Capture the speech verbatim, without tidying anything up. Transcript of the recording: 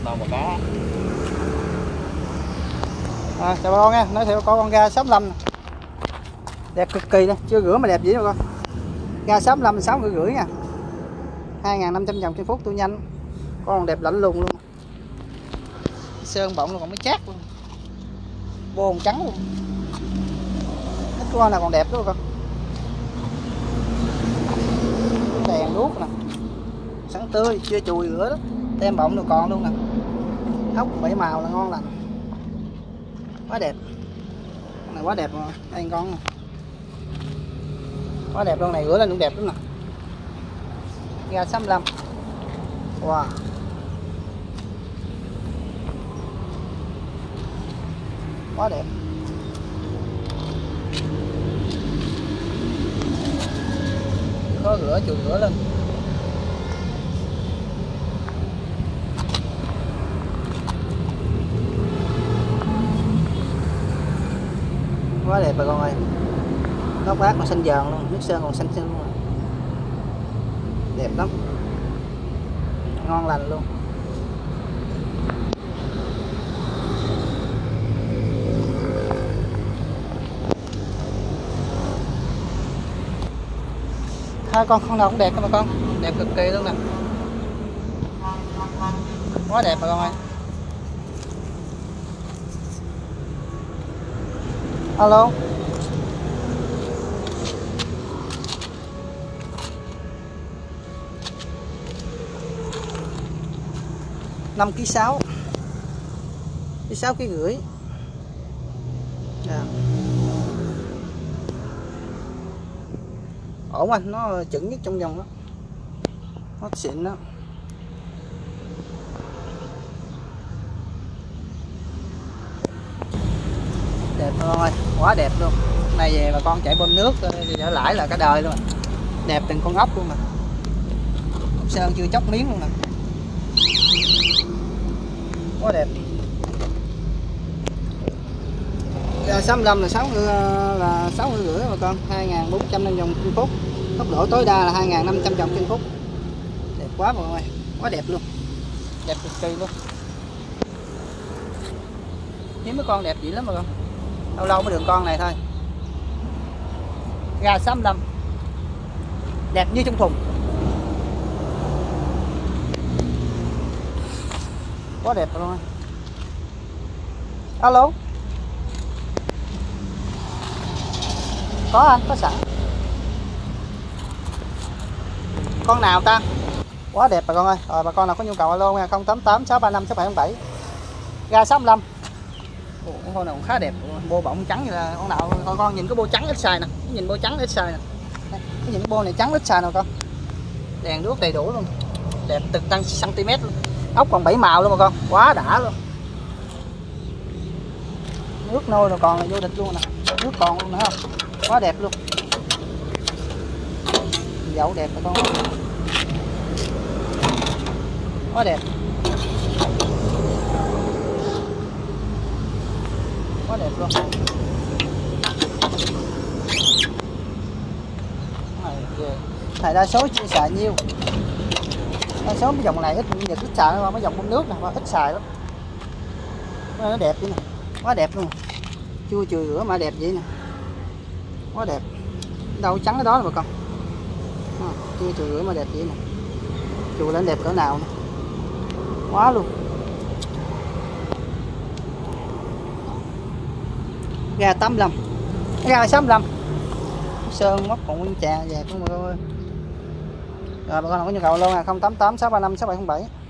non một cá. À, chào bà con nha, nói thiệu có con ga sáu lăm đẹp cực kỳ đây, chưa rửa mà đẹp dữ bà con. Ga sáu lăm sáu rưỡi rưỡi nha, hai nghìn năm trăm vòng trên phút tôi nhanh, con đẹp lạnh lùng luôn, sơn bọng luôn còn mới chát luôn, bồn trắng luôn, cái con nào còn đẹp đó bà con. Đèn đuốc nè, sáng tươi chưa chùi rửa đó, tem bọng rồi còn luôn nè, ốc bảy màu là ngon lành, quá đẹp, con này quá đẹp rồi, đây con nè, quá đẹp, con này rửa lên cũng đẹp lắm nè. Ga sáu lăm, wow, quá đẹp. Có rửa chùi rửa lên. Quá đẹp bà con ơi. Góc bát còn xanh vàng luôn, nước sơn còn xanh xanh luôn. Đẹp lắm. Ngon lành luôn. Hai con con nào cũng đẹp các bà con, đẹp cực kỳ luôn nè, quá đẹp bà con ơi. Alo, năm ký sáu, ký sáu ký rưỡi. Yeah. Ổn anh, nó chuẩn nhất trong vòng đó, nó xịn đó. Đẹp con ơi, quá đẹp luôn. Này về bà con chạy bơm nước thì trở lại là cả đời luôn. Đẹp từng con ốc luôn nè, sơn chưa chóc miếng luôn nè, quá đẹp. Ga sáu lăm là sáu là sáu rưỡi bà con, hai nghìn bốn trăm năm vòng trên phút, tốc độ tối đa là hai nghìn năm trăm vòng trên phút. Đẹp quá bà con ơi, quá đẹp luôn, đẹp cực kỳ luôn. Hiếm mấy con đẹp dữ lắm bà con, lâu lâu mới được con này thôi. Ga sáu lăm đẹp như trong thùng, quá đẹp bà con ơi. Alo, có anh, có sẵn. Con nào ta? Quá đẹp bà con ơi. Rồi bà con nào có nhu cầu alo nha, không tám tám sáu ba năm sáu bảy không bảy. Ga sáu lăm. Ồ, con nào cũng khá đẹp, bô bọng trắng như là con nào con con nhìn cái bô trắng ít xài nè, nhìn bô trắng ít xài nè. Đây, cái nhìn cái bô này trắng ít xài nào con. Đèn đuốc đầy đủ luôn. Đẹp từng tăng cm luôn. Ốc còn bảy màu luôn bà con, quá đã luôn. Nước nôi rồi còn là vô địch luôn nè. Nước còn luôn nữa không? Quá đẹp luôn. Dậu đẹp bà con. Quá đẹp. Quá đẹp luôn. Này đa số chưa xài nhiêu. Đa số cái dòng này ít ít xài thôi, mấy dòng bơm nước nè, ít xài lắm. Nó đẹp vậy nè. Quá đẹp luôn. Chưa chùi rửa mà đẹp vậy nè. Quá đẹp. Đâu trắng cái đó nè bà con. À, chưa chùi rửa mà đẹp vậy nè. Chùi lên đẹp cỡ nào nè. Quá luôn. Ga tám lăm, ga sáu lăm, sơn móc còn nguyên trà về của bà con ơi. Rồi bà con nào có nhu cầu luôn à, không tám tám sáu ba năm sáu bảy không bảy.